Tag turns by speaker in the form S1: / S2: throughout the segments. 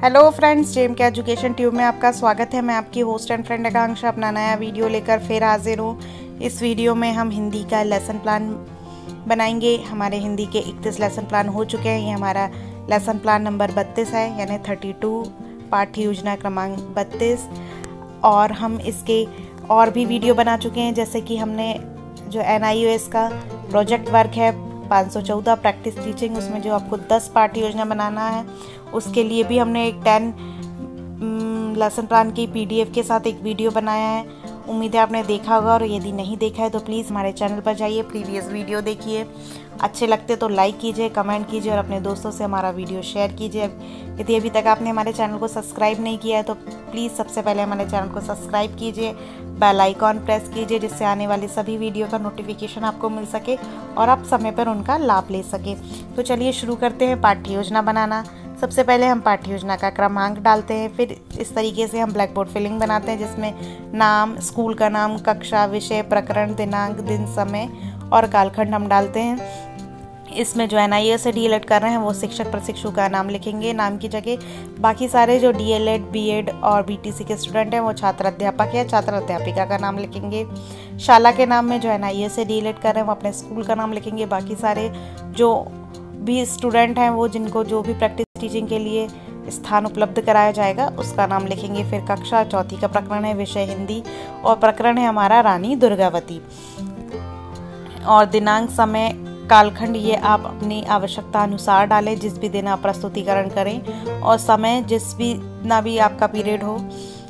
S1: Hello friends, Gem के education tube में आपका स्वागत है। मैं आपकी होस्ट एंड फ्रेंड आकांक्षा अपना नया वीडियो लेकर फिर हाजिर हूँ। इस वीडियो में हम हिंदी का लेसन प्लान बनाएंगे। हमारे हिंदी के 31 लेसन प्लान हो चुके हैं। ये हमारा लेसन प्लान नंबर 32 है, यानी 32, पाठ्य योजना क्रमांक 32। और हम इसके और भी वीडियो बना चुके हैं, जैसे कि हमने जो NIOS का प्रोजेक्ट वर्क है 514 प्रैक्टिस टीचिंग, उसमें जो आपको 10 पाठ्य योजना बनाना है, उसके लिए भी हमने एक 10 लेसन प्लान की PDF के साथ एक वीडियो बनाया है। उम्मीद है आपने देखा होगा, और यदि नहीं देखा है तो प्लीज़ हमारे चैनल पर जाइए, प्रीवियस वीडियो देखिए। अच्छे लगते तो लाइक कीजिए, कमेंट कीजिए और अपने दोस्तों से हमारा वीडियो शेयर कीजिए। यदि अभी तक आपने हमारे चैनल को सब्सक्राइब नहीं किया है तो प्लीज़ सबसे पहले हमारे चैनल को सब्सक्राइब कीजिए, बेल आइकॉन प्रेस कीजिए, जिससे आने वाली सभी वीडियो का नोटिफिकेशन आपको मिल सके और आप समय पर उनका लाभ ले सके। तो चलिए शुरू करते हैं पाठ्य योजना बनाना। सबसे पहले हम पाठ्य योजना का क्रमांक डालते हैं, फिर इस तरीके से हम ब्लैक बोर्ड फिलिंग बनाते हैं, जिसमें नाम, स्कूल का नाम, कक्षा, विषय, प्रकरण, दिनांक, दिन, समय और कालखंड हम डालते हैं। इसमें जो NIOS से DELED कर रहे हैं वो शिक्षक प्रशिक्षु का नाम लिखेंगे नाम की जगह। बाकी सारे जो DLED, BEd और BTC के स्टूडेंट हैं वो छात्र अध्यापक या छात्र अध्यापिका का नाम लिखेंगे। शाला के नाम में जो NIOS से DELED कर रहे हैं वो अपने स्कूल का नाम लिखेंगे। बाकी सारे जो भी स्टूडेंट हैं वो जिनको जो भी प्रैक्टिस टीचिंग के लिए स्थान उपलब्ध कराया जाएगा उसका नाम लिखेंगे। फिर कक्षा चौथी का प्रकरण है, विषय हिंदी और प्रकरण है हमारा रानी दुर्गावती। और दिनांक, समय, कालखंड ये आप अपनी आवश्यकता अनुसार डालें, जिस भी दिन आप प्रस्तुतिकरण करें। और समय जिस भी ना भी आपका पीरियड हो,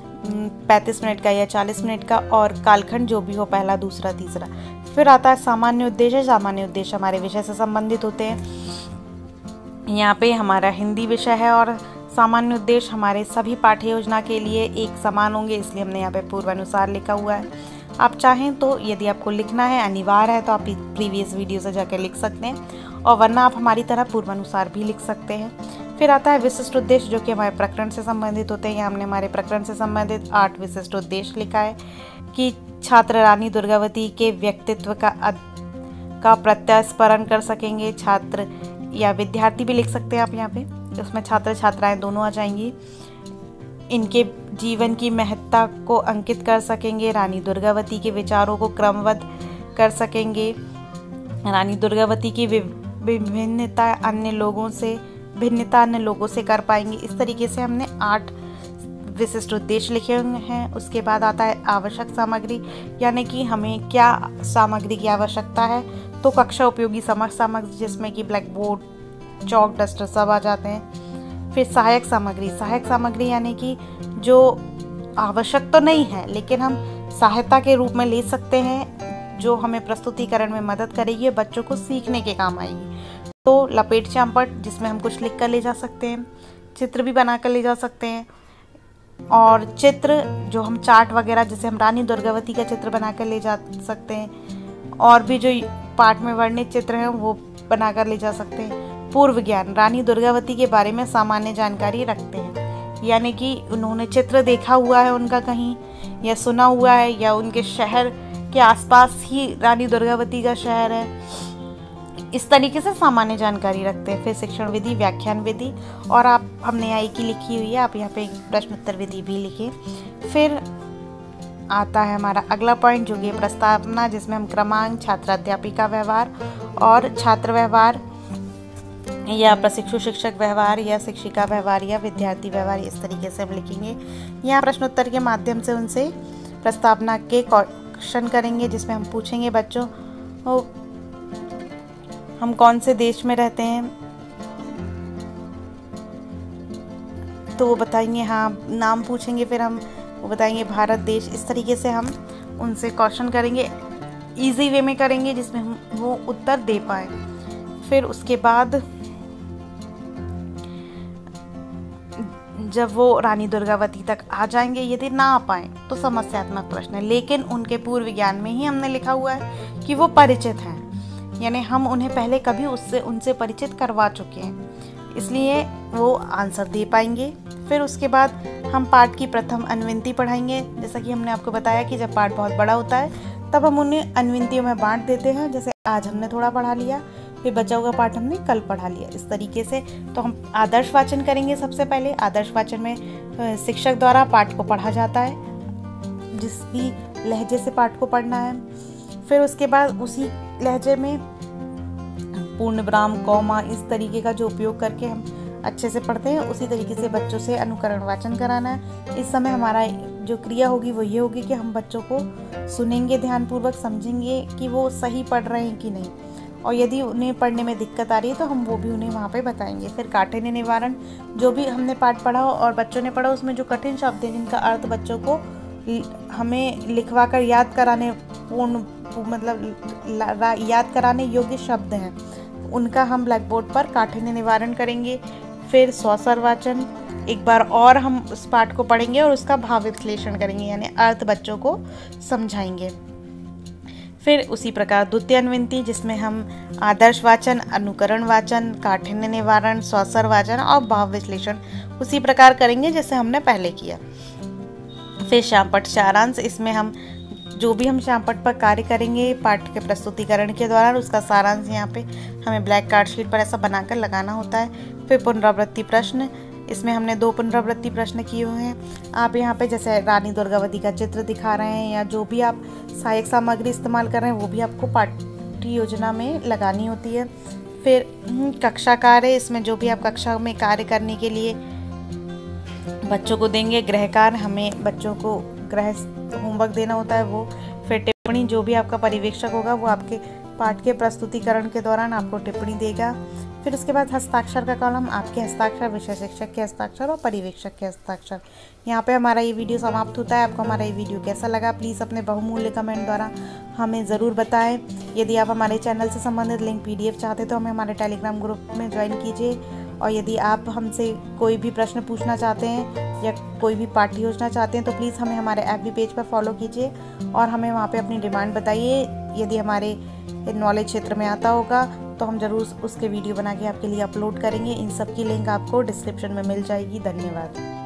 S1: 35 मिनट का या 40 मिनट का, और कालखंड जो भी हो, पहला, दूसरा, तीसरा। फिर आता है सामान्य उद्देश्य। सामान्य उद्देश्य हमारे विषय से संबंधित होते हैं। यहाँ पे हमारा हिंदी विषय है और सामान्य उद्देश्य हमारे सभी पाठ्य योजना के लिए एक समान होंगे, इसलिए हमने यहाँ पे पूर्वानुसार लिखा हुआ है। आप चाहें तो यदि आपको लिखना है अनिवार्य है तो आप प्रीवियस वीडियो से जाकर लिख सकते हैं, और वरना आप हमारी तरह पूर्वानुसार भी लिख सकते हैं। फिर आता है विशिष्ट उद्देश्य, जो कि हमारे प्रकरण से संबंधित होते हैं। यहाँ हमने हमारे प्रकरण से संबंधित 8 विशिष्ट उद्देश्य लिखा है कि छात्र रानी दुर्गावती के व्यक्तित्व का प्रत्यास्परण कर सकेंगे। छात्र या विद्यार्थी भी लिख सकते हैं आप यहाँ पे, उसमें छात्र छात्राएं दोनों आ जाएंगी। इनके जीवन की महत्ता को अंकित कर सकेंगे। रानी दुर्गावती के विचारों को क्रमबद्ध कर सकेंगे। रानी दुर्गावती की भिन्नता अन्य लोगों से कर पाएंगे। इस तरीके से हमने 8 विशिष्ट उद्देश्य लिखे हुए हैं। उसके बाद आता है आवश्यक सामग्री, यानी कि हमें क्या सामग्री की आवश्यकता है। तो कक्षा उपयोगी समस्त सामग्री, जिसमें कि ब्लैक बोर्ड, चौक, डस्टर सब आ जाते हैं। फिर सहायक सामग्री यानी कि जो आवश्यक तो नहीं है लेकिन हम सहायता के रूप में ले सकते हैं, जो हमें प्रस्तुतिकरण में मदद करेगी और बच्चों को सीखने के काम आएगी। तो लपेट चांपट, जिसमें हम कुछ लिख कर ले जा सकते हैं, चित्र भी बना कर ले जा सकते हैं। और चित्र जो हम चार्ट वगैरह, जैसे हम रानी दुर्गावती का चित्र बना कर ले जा सकते हैं, और भी जो पाठ में वर्णित चित्र हैं वो बना कर ले जा सकते हैं। पूर्व ज्ञान, रानी दुर्गावती के बारे में सामान्य जानकारी रखते हैं, यानी कि उन्होंने चित्र देखा हुआ है उनका कहीं, या सुना हुआ है, या उनके शहर के आसपास ही रानी दुर्गावती का शहर है। इस तरीके से सामान्य जानकारी रखते हैं। फिर शिक्षण विधि, व्याख्यान विधि, और आप हमने यहाँ की लिखी हुई है, आप यहाँ पे प्रश्न उत्तर विधि भी लिखें। फिर आता है हमारा अगला पॉइंट, जो कि प्रस्तावना, जिसमें हम क्रमांक, छात्र अध्यापिका व्यवहार और छात्र व्यवहार, या प्रशिक्षु शिक्षक व्यवहार, या शिक्षिका व्यवहार, या विद्यार्थी व्यवहार, इस तरीके से हम लिखेंगे। यहाँ प्रश्नोत्तर के माध्यम से उनसे प्रस्तावना के क्वेश्चन करेंगे, जिसमें हम पूछेंगे बच्चों हम कौन से देश में रहते हैं, तो वो बताएंगे, हाँ, नाम पूछेंगे, फिर हम वो बताएंगे भारत देश। इस तरीके से हम उनसे क्वेश्चन करेंगे, इजी वे में करेंगे, जिसमें हम वो उत्तर दे पाए। फिर उसके बाद जब वो रानी दुर्गावती तक आ जाएंगे, यदि ना आ पाए तो समस्यात्मक प्रश्न है, लेकिन उनके पूर्व ज्ञान में ही हमने लिखा हुआ है कि वो परिचित हैं, यानी हम उन्हें पहले कभी उनसे परिचित करवा चुके हैं, इसलिए वो आंसर दे पाएंगे। फिर उसके बाद हम पाठ की प्रथम अनुविंति पढ़ाएंगे। जैसा कि हमने आपको बताया कि जब पाठ बहुत बड़ा होता है तब हम उन्हें अनुविंतियों में बांट देते हैं, जैसे आज हमने थोड़ा पढ़ा लिया, फिर बचा हुआ पाठ हमने कल पढ़ा लिया। इस तरीके से तो हम आदर्श वाचन करेंगे। सबसे पहले आदर्श वाचन में शिक्षक द्वारा पाठ को पढ़ा जाता है, जिस भी लहजे से पाठ को पढ़ना है। फिर उसके बाद उसी लहजे में पूर्ण विराम, कॉमा, इस तरीके का जो उपयोग करके हम अच्छे से पढ़ते हैं, उसी तरीके से बच्चों से अनुकरण वाचन कराना है। इस समय हमारा जो क्रिया होगी वो ये होगी कि हम बच्चों को सुनेंगे, ध्यानपूर्वक समझेंगे कि वो सही पढ़ रहे हैं कि नहीं, और यदि उन्हें पढ़ने में दिक्कत आ रही है तो हम वो भी उन्हें वहाँ पे बताएंगे। फिर काठिन्य निवारण, जो भी हमने पाठ पढ़ा और बच्चों ने पढ़ा उसमें जो कठिन शब्द हैं जिनका अर्थ बच्चों को हमें लिखवा कर याद कराने याद कराने योग्य शब्द हैं, उनका हम ब्लैक बोर्ड पर काठिन्य निवारण करेंगे। फिर स्वस्वर वाचन, एक बार और हम उस पाठ को पढ़ेंगे और उसका भाव विश्लेषण करेंगे, यानी अर्थ बच्चों को समझाएंगे। फिर उसी प्रकार द्वितीय अनुवृत्ति, जिसमें हम आदर्श वाचन, अनुकरण वाचन, काठिन्य निवारण, स्वस्वर वाचन और भाव विश्लेषण उसी प्रकार करेंगे जैसे हमने पहले किया। फिर श्यामपट्ट सारांश, इसमें हम जो भी हम श्यामपट्ट पर कार्य करेंगे पाठ के प्रस्तुतिकरण के दौरान, उसका सारांश यहाँ पे हमें ब्लैक कार्ड शीट पर ऐसा बनाकर लगाना होता है। फिर पुनरावृत्ति प्रश्न, इसमें हमने 2 पुनरावृत्ति प्रश्न किए हुए हैं। आप यहाँ पे जैसे रानी दुर्गावती का चित्र दिखा रहे हैं या जो भी आप सहायक सामग्री इस्तेमाल कर रहे हैं वो भी आपको पाठ्य योजना में लगानी होती है। फिर कक्षा कार्य, इसमें जो भी आप कक्षा में कार्य करने के लिए बच्चों को देंगे, गृह कार्य, हमें बच्चों को गृह होमवर्क देना होता है वो। फिर टिप्पणी, जो भी आपका पर्यवेक्षक होगा वो आपके पाठ के प्रस्तुतिकरण के दौरान आपको टिप्पणी देगा। फिर उसके बाद हस्ताक्षर का कॉलम, आपके हस्ताक्षर, विषय शिक्षक के हस्ताक्षर और पर्यवेक्षक के हस्ताक्षर। यहाँ पे हमारा ये वीडियो समाप्त होता है। आपको हमारा ये वीडियो कैसा लगा प्लीज़ अपने बहुमूल्य कमेंट द्वारा हमें ज़रूर बताएं। यदि आप हमारे चैनल से संबंधित लिंक PDF चाहते तो हमें हमारे टेलीग्राम ग्रुप में ज्वाइन कीजिए। और यदि आप हमसे कोई भी प्रश्न पूछना चाहते हैं या कोई भी पाठ्य योजना चाहते हैं तो प्लीज़ हमें हमारे FB पेज पर फॉलो कीजिए और हमें वहाँ पे अपनी डिमांड बताइए। यदि हमारे नॉलेज क्षेत्र में आता होगा तो हम ज़रूर उसके वीडियो बना के आपके लिए अपलोड करेंगे। इन सब की लिंक आपको डिस्क्रिप्शन में मिल जाएगी। धन्यवाद।